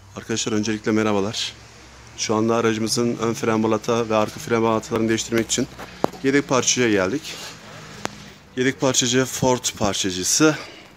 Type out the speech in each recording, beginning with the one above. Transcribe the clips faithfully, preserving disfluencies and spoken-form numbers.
Arkadaşlar öncelikle merhabalar. Şu anda aracımızın ön fren balata ve arka fren balatalarını değiştirmek için yedek parçacıya geldik. Yedek parçacı Ford parçacısı.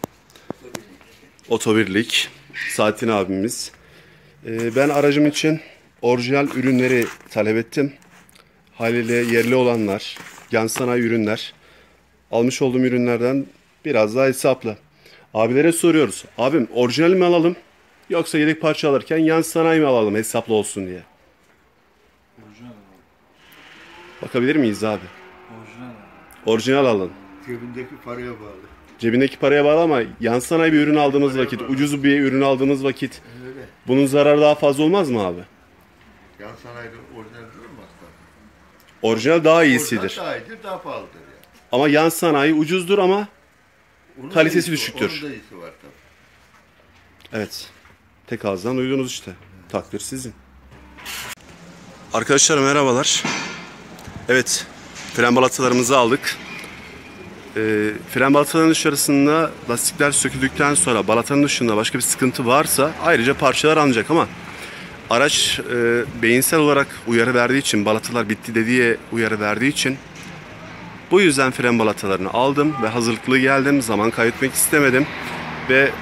Otobirlik. Saadettin abimiz. Ee, ben aracım için orijinal ürünleri talep ettim. Haliyle yerli olanlar, yan sanayi ürünler. Almış olduğum ürünlerden biraz daha hesaplı. Abilere soruyoruz. Abim orijinal mi alalım? Yoksa yedek parça alırken yan sanayi mi alalım hesaplı olsun diye. Orijinal alalım. Bakabilir miyiz abi? Orijinal alalım. Orijinal alın. Cebindeki paraya bağlı. Cebindeki paraya bağlı ama yan sanayi bir ürün aldığımız Paraya vakit, bağlı. ucuz bir ürün aldığımız vakit Öyle. bunun zararı daha fazla olmaz mı abi? Yan sanayide orijinal durmaz tabii. Orijinal daha iyisidir. Orijinal daha iyidir, daha pahalıdır yani. Ama yan sanayi ucuzdur ama Onun da kalitesi iyisi- düşüktür. Onun da iyisi var tabii. evet. Tek ağızdan duydunuz işte. Takdir sizin. Arkadaşlar merhabalar. Evet. Fren balatalarımızı aldık. Ee, fren balatalarının dışarısında lastikler söküldükten sonra balatanın dışında başka bir sıkıntı varsa ayrıca parçalar alınacak ama araç e, beyinsel olarak uyarı verdiği için, balatalar bitti dediği uyarı verdiği için bu yüzden fren balatalarını aldım ve hazırlıklı geldim. Zaman kaybetmek istemedim ve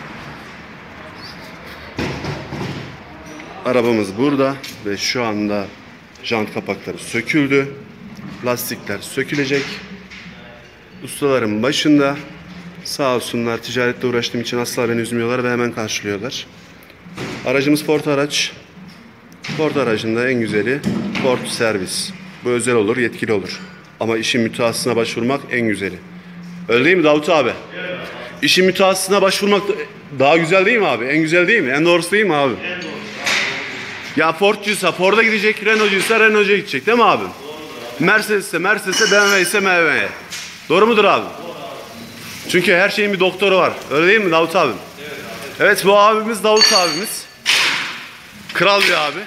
arabamız burada ve şu anda jant kapakları söküldü. Lastikler sökülecek. Ustaların başında. Sağ olsunlar, ticaretle uğraştığım için asla beni üzmüyorlar ve hemen karşılıyorlar. Aracımız Ford araç. Ford aracında en güzeli Ford servis. Bu özel olur, yetkili olur. Ama işin mütehassısına başvurmak en güzeli. Öyle değil mi Davut abi? Evet. İşin mütehassısına başvurmak daha güzel değil mi abi? En güzel değil mi? En doğrusu değil mi abi? En doğrusu. Ya Ford'cuysa Ford'a gidecek, Renault'cuysa Renault'a gidecek değil mi abi? Doğrudur. Mercedes'se Mercedes'e, B M W ise B M W'ye. Doğru mudur abi? Doğru abi. Çünkü her şeyin bir doktoru var. Öyle değil mi Davut abi? Evet abi. Evet, bu abimiz Davut abimiz. Kral bir abi.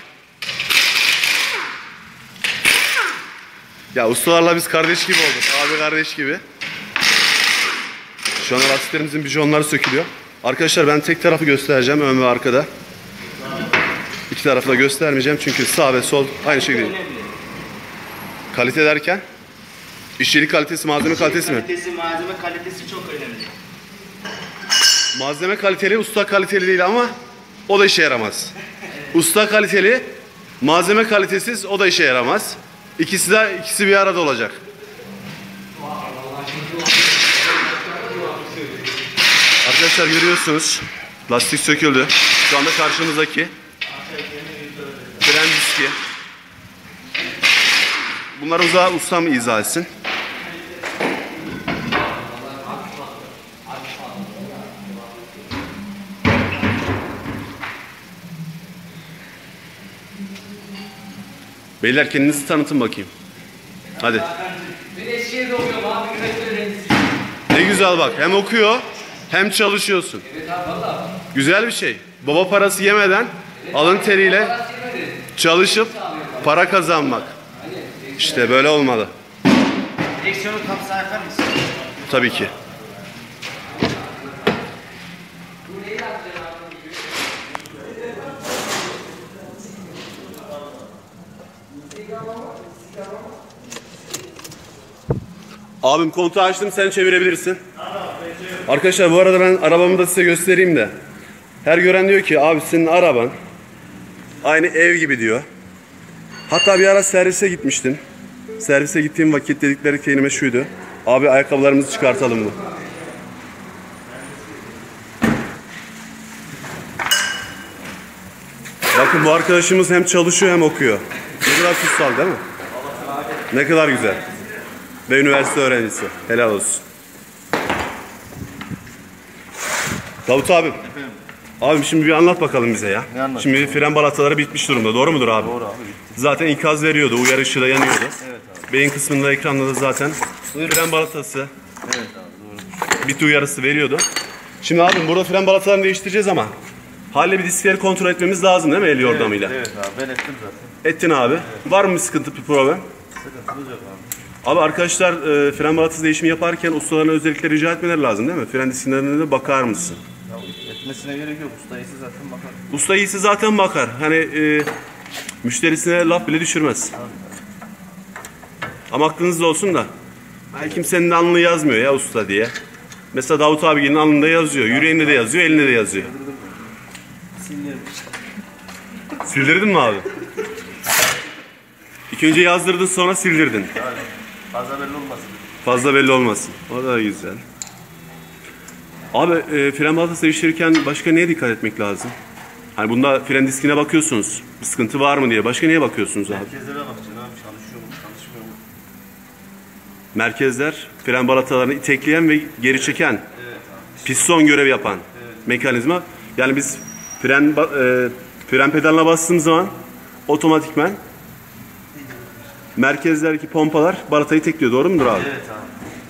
Ya ustalarla biz kardeş gibi olduk. Abi kardeş gibi. Şu an lastiklerimizin bijonları sökülüyor. Arkadaşlar ben tek tarafı göstereceğim, ön ve arkada. İki tarafı da göstermeyeceğim çünkü sağ ve sol aynı şekilde. Kalite derken? İşçilik kalitesi, malzeme kalitesi mi? Kalitesi, malzeme kalitesi çok önemli. Malzeme kaliteli, usta kaliteli değil ama o da işe yaramaz. Usta kaliteli, malzeme kalitesiz, o da işe yaramaz. İkisi de ikisi bir arada olacak. Arkadaşlar görüyorsunuz, lastik söküldü. Şu anda karşımızdaki fren diski. Bunları uza, ustam izah etsin. Beyler kendinizi tanıtın bakayım. Hadi. Ben Eskişehir'de okuyorum abi, üniversite öğrencisiyim. Ne güzel bak, hem okuyor hem çalışıyorsun. Evet abi valla. Güzel bir şey. Baba parası yemeden alın teriyle çalışıp para kazanmak. İşte böyle olmalı. Direksiyonu kapsağı yapar mısın? Tabii ki. Abim kontağı açtım, sen çevirebilirsin. Arkadaşlar bu arada ben arabamı da size göstereyim de. Her gören diyor ki abi senin araban aynı ev gibi diyor. Hatta bir ara servise gitmiştim. Servise gittiğim vakit dedikleri kelime şuydu. Abi ayakkabılarımızı çıkartalım mı? Bakın bu arkadaşımız hem çalışıyor hem okuyor. Ne kadar kutsal değil mi? Ne kadar güzel. Ve üniversite öğrencisi. Helal olsun. Davut abim. Efendim? Abim şimdi bir anlat bakalım bize ya. Ne anlatayım? Şimdi fren balataları bitmiş durumda. Doğru mudur abi? Doğru abi, bitti. Zaten ikaz veriyordu. Uyarı ışığı da yanıyordu. Evet abi. Beyin kısmında ekranda da zaten fren balatası Evet abi, doğru. bitti uyarısı veriyordu. Şimdi abim burada fren balatalarını değiştireceğiz ama haliyle bir diskleri kontrol etmemiz lazım değil mi el yordamıyla? Evet, evet abi, ben ettim zaten. Ettin abi. Evet. Var mı bir sıkıntı, bir problem? Sıkıntımız yok abi. Abi arkadaşlar e, fren balatası değişimi yaparken ustalarına özellikle rica etmeleri lazım değil mi? Fren disklerine de bakar mısın? Tamam, ettim Gitmesine gerek yok. Usta iyisi zaten bakar. Usta iyisi zaten bakar. Hani e, müşterisine laf bile düşürmez. Ama aklınızda olsun da. Yani kimsenin alnını yazmıyor ya usta diye. Mesela Davut abinin alnında yazıyor. Yüreğinde de yazıyor, elinde de yazıyor. Sinirli. Sildirdin mi abi? İlk önce yazdırdın sonra sildirdin. Yani fazla belli olmasın. Fazla belli olmasın. O da güzel. Abi e, fren balatası değiştirirken başka neye dikkat etmek lazım? Hani bunda fren diskine bakıyorsunuz. Bir sıkıntı var mı diye. Başka neye bakıyorsunuz abi? Merkezlere bakacaksın abi. Çalışıyor mu? Çalışmıyor mu? Merkezler fren balatalarını itekleyen ve geri çeken, Evet abi. piston görev yapan mekanizma. Yani biz fren ba- e, fren pedalına bastığımız zaman otomatikmen merkezlerdeki pompalar balatayı itekliyor. Doğru mudur abi? Evet abi.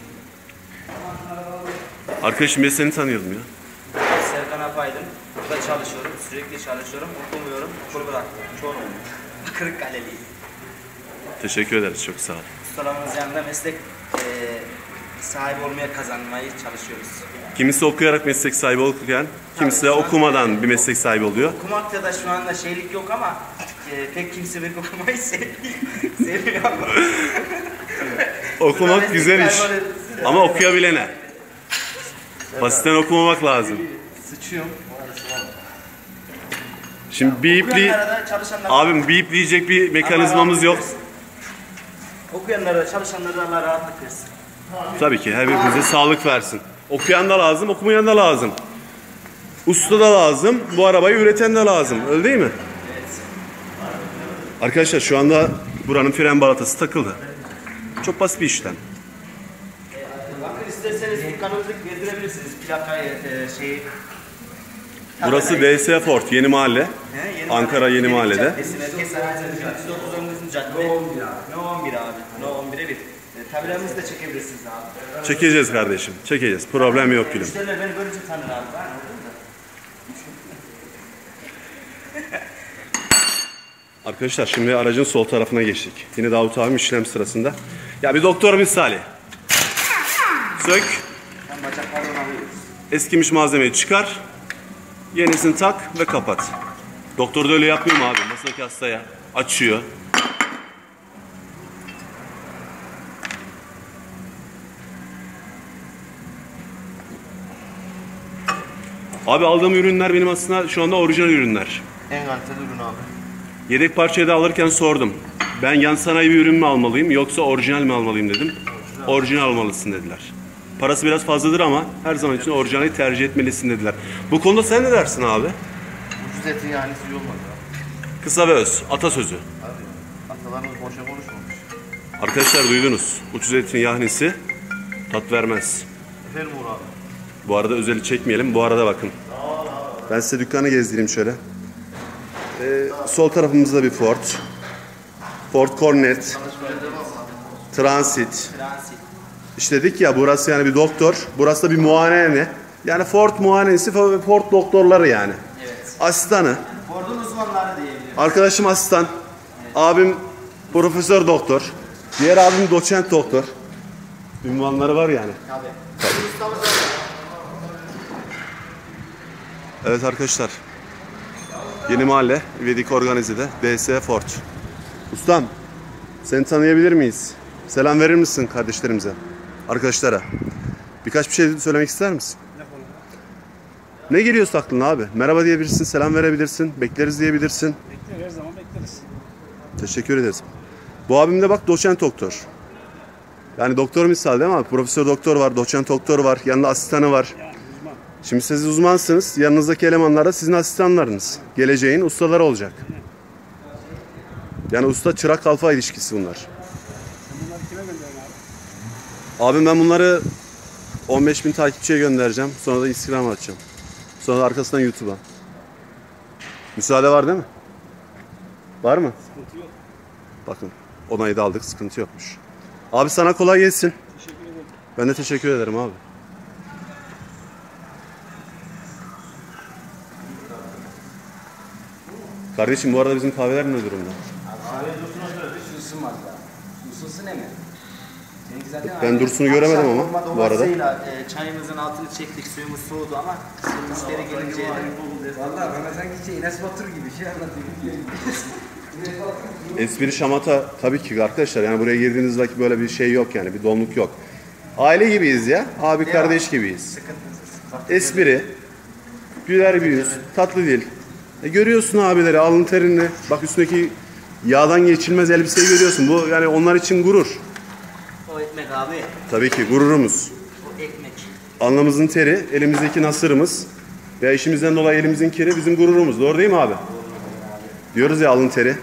Arkadaşım biz seni tanıyalım ya. Serkan Apaydın. Burada çalışıyorum. Sürekli çalışıyorum. Okumuyorum. Okulu bıraktım. Çoğunu Kırıkkaleliyim. Teşekkür ederiz. Çok sağ ol. Ustalarımız yanında meslek eee sahibi olmaya kazanmayı çalışıyoruz. Kimisi okuyarak meslek sahibi olurken, kimisi de okumadan bir meslek sahibi oluyor. Okumakta da şu anda şeylik yok ama eee, pek kimse pek okumayı sevmiyor. sevmiyor ama. Okumak güzel iş. Ama okuyabilene. Basitten okumamak lazım. Sıçıyorum. Şimdi bipli, abim bipleyecek bir mekanizmamız yok. Okuyanlara da çalışanlara da Allah rahatlık versin. Tabii ki her birimize sağlık versin. Okuyan da lazım, okumayan da lazım. Usta da lazım, bu arabayı üreten de lazım. Öyle değil mi? Arkadaşlar şu anda buranın fren balatası takıldı. Çok basit bir işlem. Bakın isterseniz dükkanınızı gezdirebilirsiniz. Plakayı, eee, şeyi. Burası D S Ford, Yeni Mahalle. He, Yeni Ankara Yeni Mahalle'de. Caddesi, Merkez Sanayi Caddesi, dokuz on cadde. No on bir abi. No on bir abi. No on bire bir. E, tabelamızı da çekebilirsiniz abi. Çekeceğiz kardeşim, çekeceğiz. Problem yok gülüm. Müşteriler beni görünce tanır abi. Ben oldum da. Arkadaşlar şimdi aracın sol tarafına geçtik. Yine Davut abim işlem sırasında. Ya bir doktor misali. Sök. Ben bacaklarını alıyoruz. Eskimiş malzemeyi çıkar. Yenisini tak ve kapat. Doktor da öyle yapıyor mu abi? Masadaki hastaya açıyor. Abi aldığım ürünler benim aslında şu anda orijinal ürünler. En kaliteli ürün abi. Yedek parçayı da alırken sordum. Ben yan sanayi bir ürün mü almalıyım yoksa orijinal mi almalıyım dedim. Orijinal, orijinal almalısın dediler. Parası biraz fazladır ama her zaman için orijinali tercih etmelisin dediler. Bu konuda sen ne dersin abi? Ucuz etin yanisi iyi olmaz abi. Kısa ve öz, atasözü. Abi atalarımız boşa konuşmamış. Arkadaşlar duydunuz. Ucuz etin yahnisi tat vermez. Efendim Uğur abi. Bu arada özeli çekmeyelim. Bu arada bakın. Ben size dükkanı gezdireyim şöyle. Ee, sol tarafımızda bir Ford. Ford Cornet. Transit. Transit. İşte dedik ya burası yani bir doktor. Burası da bir muayenehane. Yani Ford muayenesi, Ford doktorları yani. Evet. Asistanı. Ford'un uzmanları diyebilirim. Arkadaşım asistan. Abim profesör doktor. Diğer abim doçent doktor. Ünvanları var yani. Tabii. Evet arkadaşlar. Yeni Mahalle, İvedik Organize'de D S Ford. Ustam, seni tanıyabilir miyiz? Selam verir misin kardeşlerimize, arkadaşlara? Birkaç bir şey söylemek ister misin? Ne geliyorsa aklına abi? Merhaba diyebilirsin, selam verebilirsin, bekleriz diyebilirsin. Bekleriz, her zaman bekleriz. Teşekkür ederiz. Bu abim de bak doçent doktor. Yani doktor misal değil mi abi? Profesör doktor var, doçent doktor var, yanında asistanı var. Yani uzman. Şimdi siz uzmansınız, yanınızdaki elemanlar da sizin asistanlarınız. Geleceğin ustaları olacak. Yani usta çırak kalfa ilişkisi bunlar. Sen bunları kime gönderdin abi? Abim ben bunları on beş bin takipçiye göndereceğim. Sonra da Instagram'a atacağım. Sonra da arkasından YouTube'a. Müsaade var değil mi? Var mı? Sıkıntı yok. Bakın onayı da aldık, sıkıntı yokmuş. Abi sana kolay gelsin. Teşekkür ederim. Ben de teşekkür ederim abi. Kardeşim bu arada bizim kahveler ne durumda? Kahve dursun o sırada hiç ısınmaz ya. Isınsın hemen. Seninki zaten Ben aynı. Dursun'u göremedim Akşam ama olma bu arada. dolayısıyla, e, çayımızın altını çektik, suyumuz soğudu ama senin müşteri gelince... Valla bana sanki şey Enes Batur gibi şey anlatıyor. Espri şamata tabii ki arkadaşlar. Yani buraya girdiğiniz vakit böyle bir şey yok yani. Bir donluk yok. Aile gibiyiz ya. Abi kardeş gibiyiz. Espri. Güler bir yüz. Tatlı dil. E görüyorsun abileri alın terini. Bak üstündeki yağdan geçilmez elbiseyi görüyorsun. Bu yani onlar için gurur. O ekmek abi, Tabii ki gururumuz. o ekmek. Alnımızın teri, elimizdeki nasırımız veya işimizden dolayı elimizin kiri bizim gururumuz. Doğru değil mi abi? Diyoruz ya alın teri.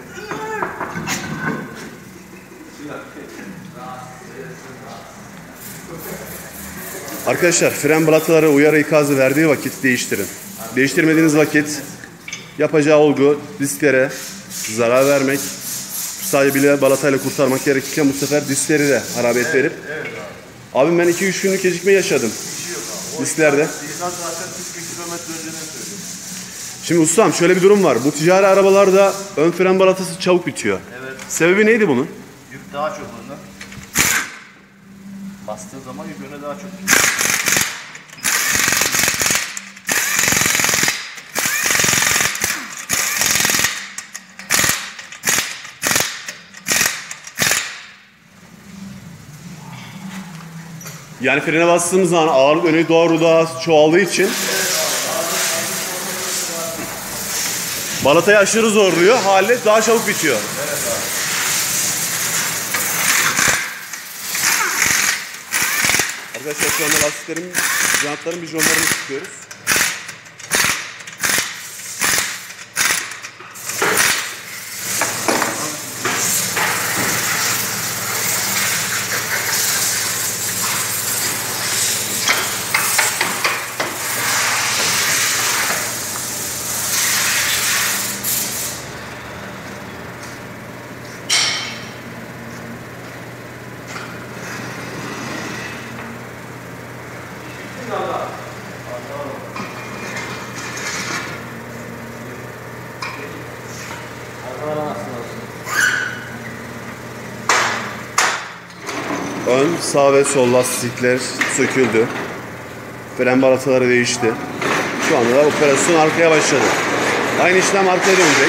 Arkadaşlar fren balataları uyarı ikazı verdiği vakit değiştirin. Değiştirmediğiniz vakit yapacağı olgu disklere zarar vermek, sadece bile balatayla kurtarmak gerekirken bu sefer diskleri de harabiyet verip. Abim ben iki üç günlük gecikme yaşadım. Disklerde. İzaz zaten kırk bir kilometre önceden söylüyor. Şimdi ustam şöyle bir durum var. Bu ticari arabalarda ön fren balatası çabuk bitiyor. Evet. Sebebi neydi bunun? Yük daha çok ondan. Bastığı zaman yük öne daha çok. Yani frene bastığımız zaman ağırlık öne doğru daha çoğaldığı için balatayı aşırı zorluyor. Haliyle daha çabuk bitiyor. Arkadaşlar şu anda lastiklerin, jantların bijonlarını sıkıyoruz. Ön, sağ ve sol lastikler söküldü. Fren balataları değişti. Şu anda da operasyon arkaya başladı. Aynı işlem arkaya dönecek.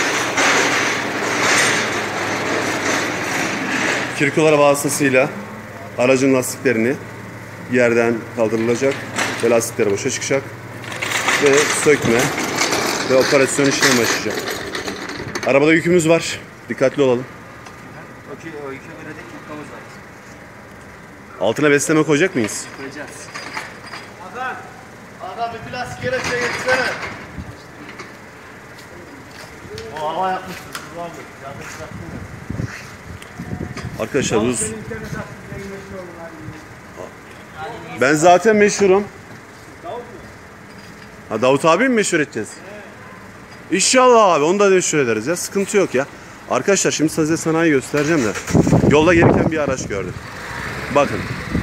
Kirkolar vasıtasıyla aracın lastiklerini yerden kaldırılacak ve lastikleri boşa çıkacak ve sökme ve operasyon işlemi başlayacak. Arabada yükümüz var. Dikkatli olalım. O, ki, o yükü göre de tutmamız lazım. Altına besleme koyacak mıyız? Koyacağız. Adam bir plastik kelepçe getirsene. O hava yapmıştır. Siz var mı? Yardım çıkarttın mı? Arkadaşlar bu... Ben zaten meşhurum. Ha, Davut abi mi meşhur edeceğiz? İnşallah abi onu da meşhur ederiz ya. Sıkıntı yok ya. Arkadaşlar şimdi size sanayi göstereceğim de. Yolda gelirken bir araç gördüm. Bakın.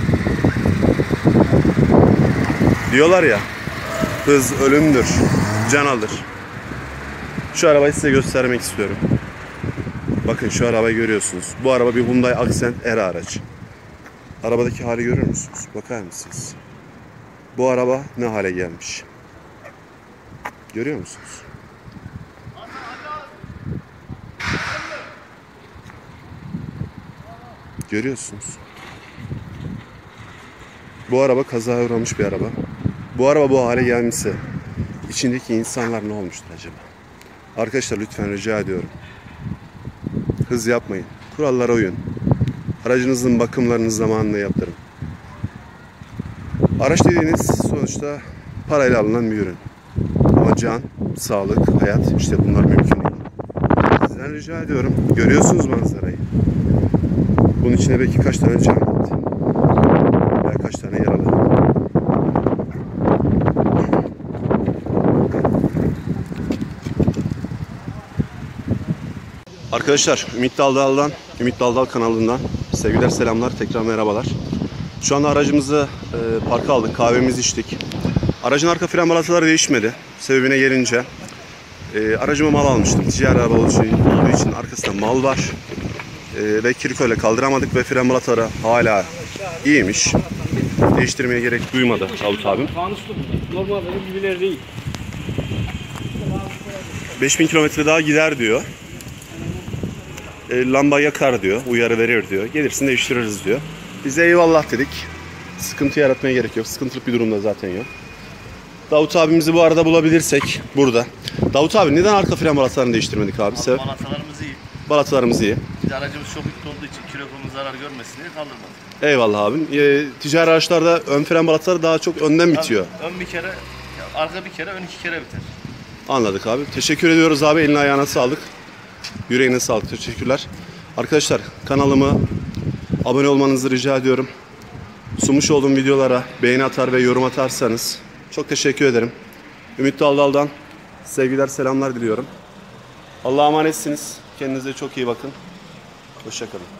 Diyorlar ya. Hız ölümdür. Can alır. Şu arabayı size göstermek istiyorum. Bakın şu arabayı görüyorsunuz. Bu araba bir Hyundai Accent R araç. Arabadaki hali görüyor musunuz? Bakar mısınız? Bu araba ne hale gelmiş? Görüyor musunuz? Görüyorsunuz. Bu araba kazaya uğramış bir araba. Bu araba bu hale gelmişse içindeki insanlar ne olmuştur acaba? Arkadaşlar lütfen rica ediyorum. Hız yapmayın. Kurallara uyun. Aracınızın bakımlarını zamanında yaptırın. Araç dediğiniz sonuçta parayla alınan bir ürün. Ama can, sağlık, hayat işte bunlar mümkün değil. Sizden rica ediyorum. Görüyorsunuz manzarayı. Bunun içine belki kaç tane can gitti. Veya kaç tane yaralı. Arkadaşlar Ümit Daldal'dan, Ümit Daldal kanalından sevgiler selamlar, tekrar merhabalar. Şu anda aracımızı e, parka aldık, kahvemizi içtik. Aracın arka fren balataları değişmedi. Sebebine gelince e, aracıma mal almıştım. Ticari araba olduğu için arkasında mal var. E, ve kirko ile kaldıramadık ve fren balataları hala iyiymiş. Değiştirmeye gerek duymadı Davut abim. Fanuslu bunlar. Normal benim gibiler değil. beş bin kilometre daha gider diyor. E, lamba yakar diyor. Uyarı verir diyor. Gelirsin değiştiririz diyor. Biz de eyvallah dedik. Sıkıntı yaratmaya gerek yok. Sıkıntılık bir durumda zaten yok. Davut abimizi bu arada bulabilirsek burada. Davut abi neden arka fren balatalarını değiştirmedik abi? Sebep? Balatalarımız iyi. Balatalarımız iyi. Bir de aracımız çok yüklü olduğu için kilofonun zarar görmesin diye kaldırmadık. Eyvallah abim. E, ticari araçlarda ön fren balataları daha çok önden bitiyor. Ön bir kere, arka bir kere, ön iki kere biter. Anladık abi. Teşekkür ediyoruz abi. Eline ayağına sağlık. Yüreğine sağlık. Teşekkürler. Arkadaşlar kanalıma abone olmanızı rica ediyorum. Sunmuş olduğum videolara beğeni atar ve yorum atarsanız çok teşekkür ederim. Ümit Daldal'dan sevgiler selamlar diliyorum. Allah'a emanetsiniz. Kendinize çok iyi bakın. Hoşça kalın.